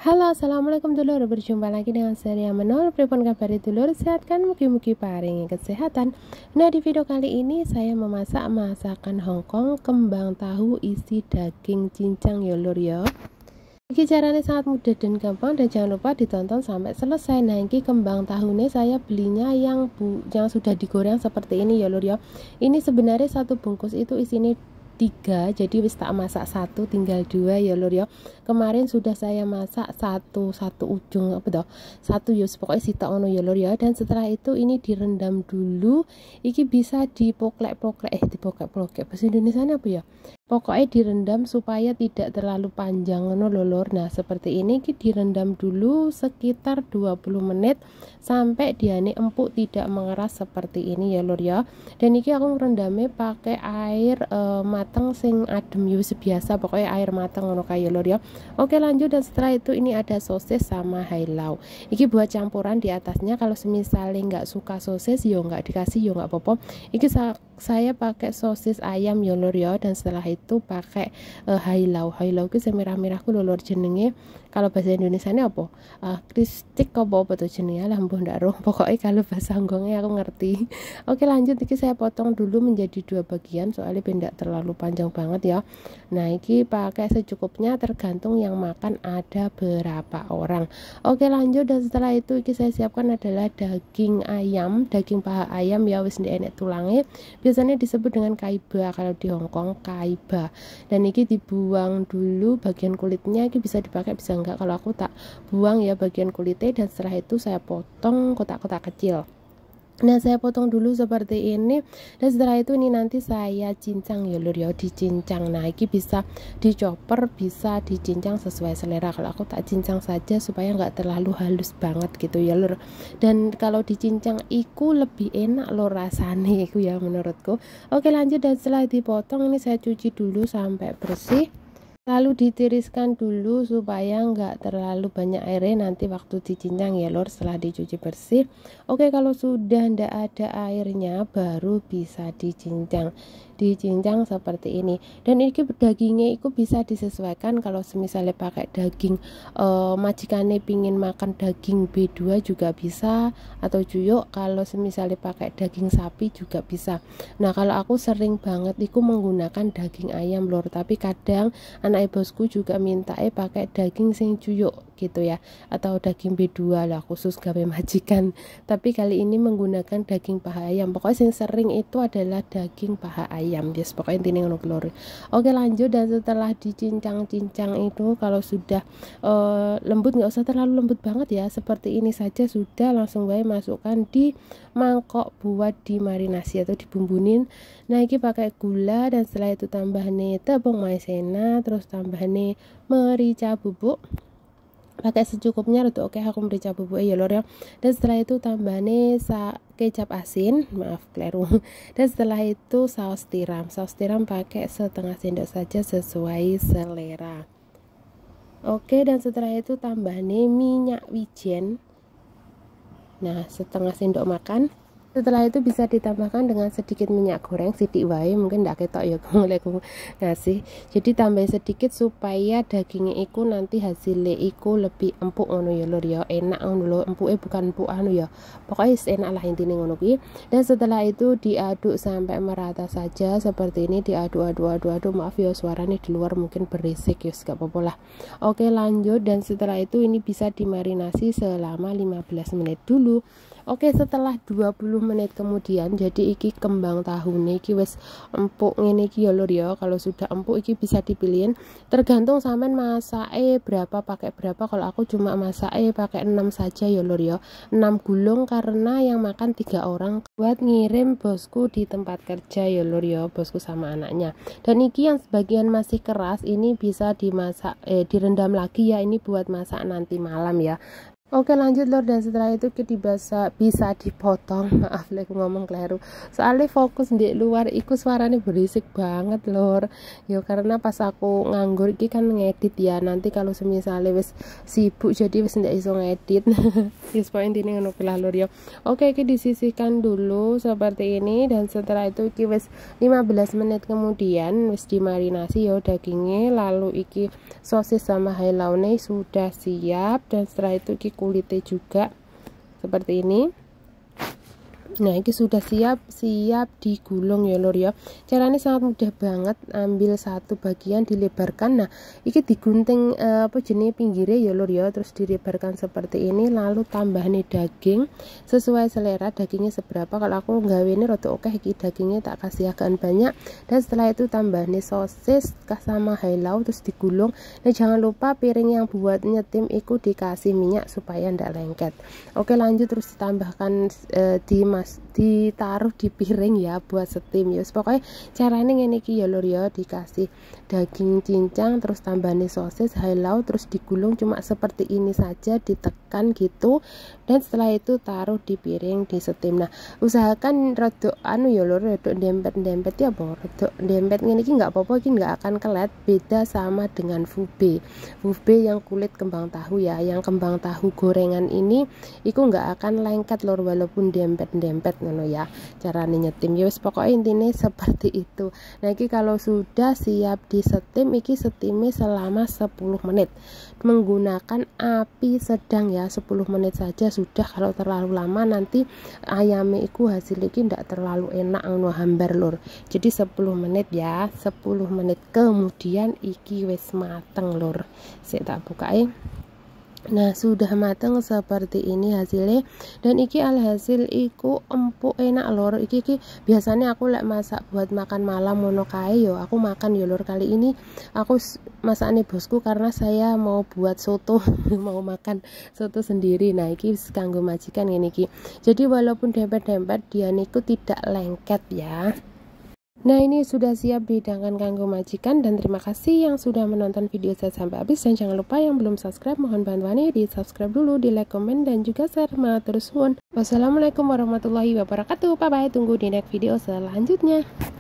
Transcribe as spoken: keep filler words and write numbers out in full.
Halo, assalamualaikum dulur. Berjumpa lagi dengan saya Menol. Pripun kabar dulur? Sehat kan? Mugi-mugi paringi kesehatan. Nah, di video kali ini saya memasak masakan Hongkong kembang tahu isi daging cincang ya lur ya. Iki caranya sangat mudah dan gampang, dan jangan lupa ditonton sampai selesai. Nah, ini kembang tahunya saya belinya yang bu yang sudah digoreng seperti ini ya lur ya. Ini sebenarnya satu bungkus itu isinya tiga, jadi wis tak masak satu, tinggal dua ya lur ya. Kemarin sudah saya masak satu satu ujung apa toh satu ya, pokoknya sitok ono ya lur ya. Dan setelah itu ini direndam dulu. Iki bisa dipoklek-poklek eh dipoklek-poklek bahasa Indonesia apa ya, pokoknya direndam supaya tidak terlalu panjang ngono lho lur. Nah, seperti ini ki direndam dulu sekitar dua puluh menit sampai diane empuk tidak mengeras seperti ini ya lur ya. Dan iki aku ngerendamnya pakai air e, mateng sing adem ya biasa, pokoknya air mateng ngono kae lur ya. Oke, lanjut. Dan setelah itu ini ada sosis sama hailau. Iki buat campuran di atasnya. Kalau misalnya nggak suka sosis ya nggak dikasih ya nggak apa-apa. Iki sa saya pakai sosis ayam ya lur ya. Dan setelah itu pakai uh, hailau. Hailau ki semerah-merah ku lur jenenge. Kalau bahasa Indonesia ini apa? Uh, kristik apa apa tuh jenenge lah mbuh ndak roh. Pokoknya kalau bahasa Hongkongnya aku ngerti. Oke, lanjut. Iki saya potong dulu menjadi dua bagian soalnya tidak terlalu panjang banget ya. Nah, iki pakai secukupnya tergantung yang makan ada berapa orang. Oke, lanjut. Dan setelah itu iki saya siapkan adalah daging ayam, daging paha ayam ya, wis ndek enek tulangnya. Biasanya disebut dengan kaiba kalau di Hongkong, kaiba. Dan ini dibuang dulu bagian kulitnya, ini bisa dipakai bisa enggak. Kalau aku tak buang ya bagian kulitnya, dan setelah itu saya potong kotak-kotak kecil. Nah, saya potong dulu seperti ini. Dan setelah itu ini nanti saya cincang ya lur ya, dicincang. Nah, ini bisa dicoper, bisa dicincang sesuai selera. Kalau aku tak cincang saja supaya nggak terlalu halus banget gitu ya lur. Dan kalau dicincang iku lebih enak lur rasanya iku ya menurutku. Oke, lanjut. Dan setelah dipotong ini saya cuci dulu sampai bersih. Lalu ditiriskan dulu supaya nggak terlalu banyak airnya nanti waktu dicincang ya lor, setelah dicuci bersih. Oke, kalau sudah ndak ada airnya baru bisa dicincang dicincang seperti ini. Dan ini dagingnya itu bisa disesuaikan. Kalau misalnya pakai daging e, majikannya pingin makan daging B dua juga bisa, atau cuyuk. Kalau misalnya pakai daging sapi juga bisa. Nah, kalau aku sering banget itu menggunakan daging ayam lor, tapi kadang anak bosku juga minta eh pakai daging sing cuyuk gitu ya, atau daging B dua lah khusus gawe majikan. Tapi kali ini menggunakan daging paha ayam. Pokoknya yang sering itu adalah daging paha ayam. Yes, pokoknya intinya ngono lur. Oke, lanjut. Dan setelah dicincang-cincang itu kalau sudah uh, lembut, nggak usah terlalu lembut banget ya, seperti ini saja sudah, langsung bae masukkan di mangkok buat dimarinasi atau dibumbunin. Nah, ini pakai gula, dan setelah itu tambahane tepung maizena, terus tambahane merica bubuk pakai secukupnya untuk oke aku merica bubuk ya lor ya. Dan setelah itu tambahane sa kecap asin, maaf kleru. Dan setelah itu saus tiram saus tiram pakai setengah sendok saja sesuai selera. Oke, dan setelah itu tambahane minyak wijen, nah setengah sendok makan. Setelah itu bisa ditambahkan dengan sedikit minyak goreng, sidik wae, mungkin ndak ketok ya mulai aku ngasih. Jadi tambah sedikit supaya dagingnya iku nanti hasilnya iku lebih empuk ngono ya lur ya, enak ngono lho, empuke bukan empuk anu ya. Pokoknya enak lah intinya ngono kuwi. Dan setelah itu diaduk sampai merata saja seperti ini, diaduk-aduk-aduk-aduk. Maaf ya suaranya di luar mungkin berisik ya, gak apa-apa lah. Oke, lanjut. Dan setelah itu ini bisa dimarinasi selama lima belas menit dulu. Oke, setelah dua puluh menit kemudian, jadi iki kembang tahu iki wis empuk ngene iki ya lur ya. Kalau sudah empuk iki bisa dipilihin, tergantung sampean masake berapa, pakai berapa. Kalau aku cuma masake pakai enam saja ya lur ya, enam gulung karena yang makan tiga orang buat ngirim bosku di tempat kerja ya lur ya, bosku sama anaknya. Dan iki yang sebagian masih keras ini bisa dimasak eh direndam lagi ya, ini buat masak nanti malam ya. Oke lanjut lor, dan setelah itu kita bisa bisa dipotong. Maaf lek ngomong keliru, soalnya fokus di luar iku suaranya berisik banget lor. Yo karena pas aku nganggur iki kan ngedit ya, nanti kalau semisal wis sibuk jadi wis ndak iso ngedit. Wis poin ini ngono lah lor yo. Oke iki disisihkan dulu seperti ini, dan setelah itu iki wis lima belas menit kemudian wis dimarinasi yo dagingnya, lalu iki sosis sama hailaune sudah siap, dan setelah itu iki kulitnya juga seperti ini. Nah ini sudah siap siap digulung ya lor ya. Caranya sangat mudah banget, ambil satu bagian dilebarkan. Nah ini digunting eh, apa jenis pinggirnya ya lor ya, terus dilebarkan seperti ini, lalu tambah nih daging sesuai selera, dagingnya seberapa. Kalau aku nggawe ini rada oke iki dagingnya tak kasih agak banyak, dan setelah itu tambah nih sosis sama hailau terus digulung. Nah jangan lupa piring yang buat nyetim itu dikasih minyak supaya ndak lengket. Oke lanjut, terus ditambahkan eh, di mas ditaruh di piring ya buat steam ya. Pokoknya caranya ngene iki ya lur ya, dikasih daging cincang terus tambahnya sosis hailau terus digulung cuma seperti ini saja, ditekan gitu, dan setelah itu taruh di piring di steam. Nah usahakan rodok anu ya lur, rodok dempet-dempet ya bang, rodok dempet ngene iki nggak apa-apa, iki nggak akan kelet. Beda sama dengan fube fube yang kulit kembang tahu ya, yang kembang tahu gorengan ini itu nggak akan lengket lur walaupun dempet-dempet ngono ya caranya nyetim ya. Wis pokoknya intinya seperti itu. Nah ini kalau sudah siap di steam, iki steamnya selama sepuluh menit menggunakan api sedang ya, sepuluh menit saja sudah. Kalau terlalu lama nanti ayamnya itu hasilnya iki ndak terlalu enak ngono, hambar lur. Jadi sepuluh menit ya, sepuluh menit kemudian iki wis mateng lur. Saya tak buka ya. Nah sudah matang seperti ini hasilnya, dan iki alhasil iku empuk enak lor. Iki, iki biasanya aku lek masak buat makan malam mono kae yo aku makan yo lor. Kali ini aku masaknya bosku karena saya mau buat soto mau makan soto sendiri. Nah iki kanggo majikan ini iki, jadi walaupun dempet-dempet dia niku tidak lengket ya. Nah ini sudah siap dihidangkan kanggo majikan, dan terima kasih yang sudah menonton video saya sampai habis, dan jangan lupa yang belum subscribe mohon bantuannya di subscribe dulu, di like, komen, dan juga share. Matur suwun. Wassalamualaikum warahmatullahi wabarakatuh. Bye bye, tunggu di next video selanjutnya.